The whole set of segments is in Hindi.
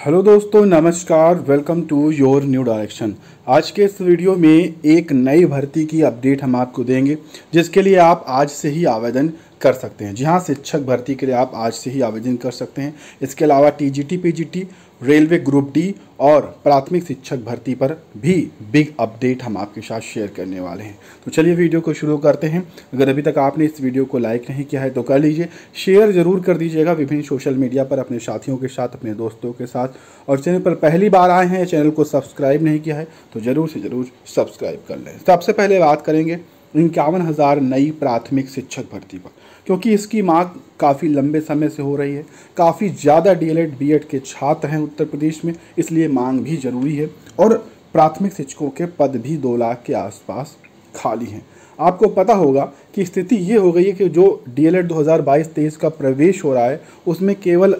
हेलो दोस्तों, नमस्कार। Welcome to your new direction. आज के इस वीडियो में एक नई भर्ती की अपडेट हम आपको देंगे, जिसके लिए आप आज से ही आवेदन कर सकते हैं। जी हाँ, शिक्षक भर्ती के लिए आप आज से ही आवेदन कर सकते हैं। इसके अलावा TGT, PGT, railway group D और प्राथमिक शिक्षक भर्ती पर भी बिग अपडेट हम आपके साथ शेयर करने वाले हैं। तो चलिए वीडियो को शुरू करते हैं। अगर अभी तक आपने इस वीडियो को लाइक नहीं किया है तो कर लीजिए, शेयर ज़रूर कर दीजिएगा विभिन्न सोशल मीडिया पर अपने साथियों के साथ, अपने दोस्तों के साथ। और चैनल पर पहली बार आए हैं, चैनल को सब्सक्राइब नहीं किया है तो ज़रूर से ज़रूर सब्सक्राइब कर लें। सबसे पहले बात करेंगे 51,000 नई प्राथमिक शिक्षक भर्ती पर, क्योंकि इसकी मांग काफ़ी लंबे समय से हो रही है। काफ़ी ज़्यादा डीएलएड बीएड के छात्र हैं उत्तर प्रदेश में, इसलिए मांग भी ज़रूरी है। और प्राथमिक शिक्षकों के पद भी 2 लाख के आसपास खाली हैं। आपको पता होगा कि स्थिति ये हो गई है कि जो डीएलएड 2022-23 का प्रवेश हो रहा है, उसमें केवल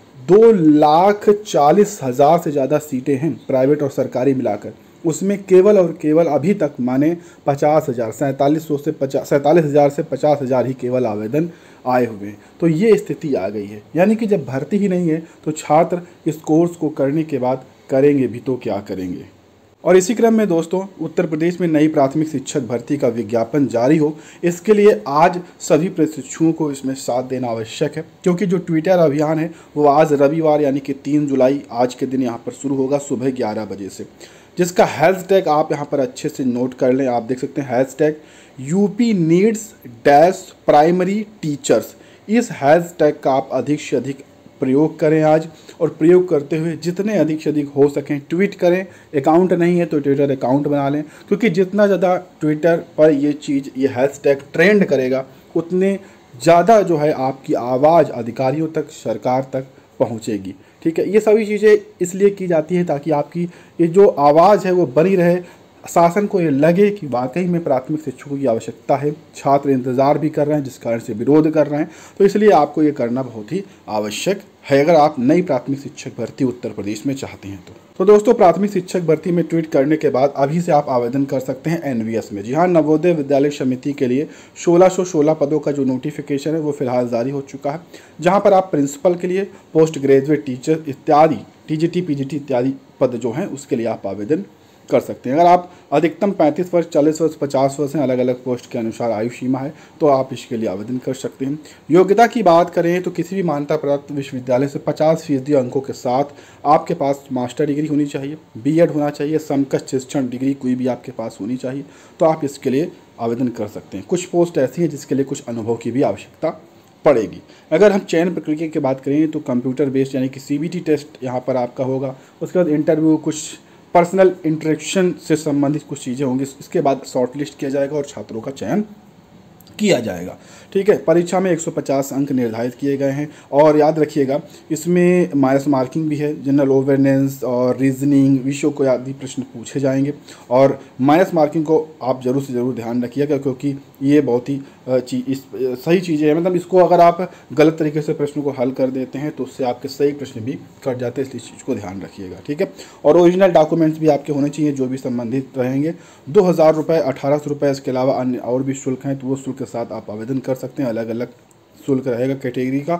2,40,000 से ज़्यादा सीटें हैं प्राइवेट और सरकारी मिलाकर। उसमें केवल और केवल अभी तक माने 50,000, 47,000 से 50,000 ही केवल आवेदन आए हुए हैं। तो ये स्थिति आ गई है, यानी कि जब भर्ती ही नहीं है तो छात्र इस कोर्स को करने के बाद करेंगे भी तो क्या करेंगे। और इसी क्रम में दोस्तों, उत्तर प्रदेश में नई प्राथमिक शिक्षक भर्ती का विज्ञापन जारी हो, इसके लिए आज सभी प्रशिक्षुओं को इसमें साथ देना आवश्यक है, क्योंकि जो ट्विटर अभियान है वो आज रविवार यानी कि 3 जुलाई आज के दिन यहाँ पर शुरू होगा सुबह 11 बजे से, जिसका हैशटैग आप यहाँ पर अच्छे से नोट कर लें। आप देख सकते हैं hashtag UP needs dash primary teachers. इस हैशटैग का आप अधिक से अधिक प्रयोग करें आज, और प्रयोग करते हुए जितने अधिक से अधिक हो सकें ट्वीट करें। अकाउंट नहीं है तो ट्विटर अकाउंट बना लें, क्योंकि जितना ज़्यादा ट्विटर पर ये हैशटैग ट्रेंड करेगा, उतने ज़्यादा जो है आपकी आवाज़ अधिकारियों तक, सरकार तक पहुंचेगी। ठीक है, ये सभी चीज़ें इसलिए की जाती है ताकि आपकी ये जो आवाज़ है वो बनी रहे, शासन को ये लगे कि वाकई में प्राथमिक शिक्षकों की आवश्यकता है। छात्र इंतज़ार भी कर रहे हैं, जिस कारण से विरोध कर रहे हैं, तो इसलिए आपको ये करना बहुत ही आवश्यक है अगर आप नई प्राथमिक शिक्षक भर्ती उत्तर प्रदेश में चाहते हैं तो दोस्तों, प्राथमिक शिक्षक भर्ती में ट्वीट करने के बाद अभी से आप आवेदन कर सकते हैं एनवीएस में। जी हाँ, नवोदय विद्यालय समिति के लिए 1616 पदों का जो नोटिफिकेशन है वो फिलहाल जारी हो चुका है, जहाँ पर आप प्रिंसिपल के लिए, पोस्ट ग्रेजुएट टीचर इत्यादि, टीजीटी, पीजीटी इत्यादि पद जो हैं उसके लिए आप आवेदन कर सकते हैं। अगर आप अधिकतम 35 वर्ष, 40 वर्ष, 50 वर्ष हैं, अलग अलग पोस्ट के अनुसार आयु सीमा है, तो आप इसके लिए आवेदन कर सकते हैं। योग्यता की बात करें तो किसी भी मान्यता प्राप्त विश्वविद्यालय से 50% अंकों के साथ आपके पास मास्टर डिग्री होनी चाहिए, बीएड होना चाहिए, समकक्ष शिक्षण डिग्री कोई भी आपके पास होनी चाहिए, तो आप इसके लिए आवेदन कर सकते हैं। कुछ पोस्ट ऐसी हैं जिसके लिए कुछ अनुभव की भी आवश्यकता पड़ेगी। अगर हम चयन प्रक्रिया की बात करें तो कंप्यूटर बेस्ड यानी कि सीबीटी टेस्ट यहाँ पर आपका होगा। उसके बाद इंटरव्यू, कुछ पर्सनल इंटरेक्शन से संबंधित कुछ चीज़ें होंगी। इसके बाद शॉर्टलिस्ट किया जाएगा और छात्रों का चयन किया जाएगा। ठीक है, परीक्षा में 150 अंक निर्धारित किए गए हैं, और याद रखिएगा इसमें माइनस मार्किंग भी है। जनरल अवेयरनेस और रीजनिंग विषयों को आदि प्रश्न पूछे जाएंगे, और माइनस मार्किंग को आप ज़रूर से ज़रूर ध्यान रखिएगा, क्योंकि ये बहुत ही सही चीज़ें हैं। मतलब इसको अगर आप गलत तरीके से प्रश्न को हल कर देते हैं तो उससे आपके सही प्रश्न भी कट जाते हैं, इसलिए इस चीज़ को ध्यान रखिएगा। ठीक है, और ओरिजिनल डॉक्यूमेंट्स भी आपके होने चाहिए जो भी संबंधित रहेंगे। 2,000 रुपये, 1,800 रुपये, इसके अलावा अन्य और भी शुल्क हैं, तो वो शुल्क के साथ आप आवेदन कर सकते हैं। अलग अलग शुल्क रहेगा कैटेगरी का।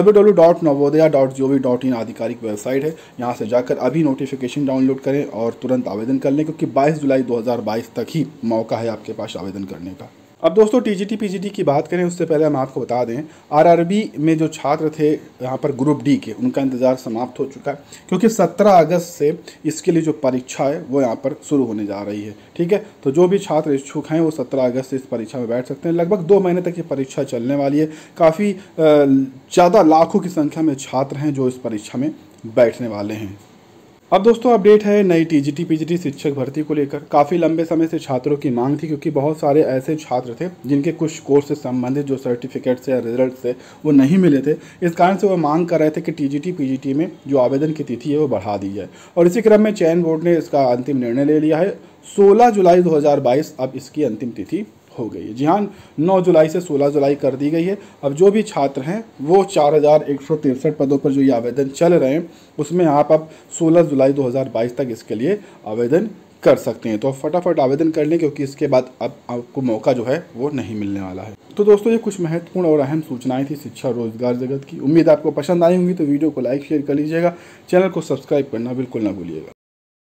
www.navodaya.gov.in आधिकारिक वेबसाइट है, यहाँ से जाकर अभी नोटिफिकेशन डाउनलोड करें और तुरंत आवेदन कर लें, क्योंकि 22 जुलाई 2022 तक ही मौका है आपके पास आवेदन करने का। अब दोस्तों, टीजीटी पीजीटी की बात करें उससे पहले हम आपको बता दें, आरआरबी में जो छात्र थे यहाँ पर ग्रुप डी के, उनका इंतज़ार समाप्त हो चुका है, क्योंकि 17 अगस्त से इसके लिए जो परीक्षा है वो यहाँ पर शुरू होने जा रही है। ठीक है, तो जो भी छात्र इच्छुक हैं वो 17 अगस्त से इस परीक्षा में बैठ सकते हैं। लगभग 2 महीने तक ये परीक्षा चलने वाली है। काफ़ी ज़्यादा लाखों की संख्या में छात्र हैं जो इस परीक्षा में बैठने वाले हैं। अब दोस्तों, अपडेट है नई टीजीटी पीजीटी शिक्षक भर्ती को लेकर। काफ़ी लंबे समय से छात्रों की मांग थी, क्योंकि बहुत सारे ऐसे छात्र थे जिनके कुछ कोर्स से संबंधित जो सर्टिफिकेट्स या रिजल्ट थे वो नहीं मिले थे। इस कारण से वो मांग कर रहे थे कि टीजीटी पीजीटी में जो आवेदन की तिथि है वो बढ़ा दी जाए, और इसी क्रम में चयन बोर्ड ने इसका अंतिम निर्णय ले लिया है। 16 जुलाई 2022 अब इसकी अंतिम तिथि हो गई है। जी हाँ, 9 जुलाई से 16 जुलाई कर दी गई है। अब जो भी छात्र हैं वो 4,163 पदों पर जो ये आवेदन चल रहे हैं उसमें आप अब 16 जुलाई 2022 तक इसके लिए आवेदन कर सकते हैं। तो फटाफट आवेदन कर लें, क्योंकि इसके बाद अब आपको मौका जो है वो नहीं मिलने वाला है। तो दोस्तों, ये कुछ महत्वपूर्ण और अहम सूचनाएं थी शिक्षा और रोजगार जगत की। उम्मीद आपको पसंद आई होंगी, तो वीडियो को लाइक शेयर कर लीजिएगा। चैनल को सब्सक्राइब करना बिल्कुल ना भूलिएगा।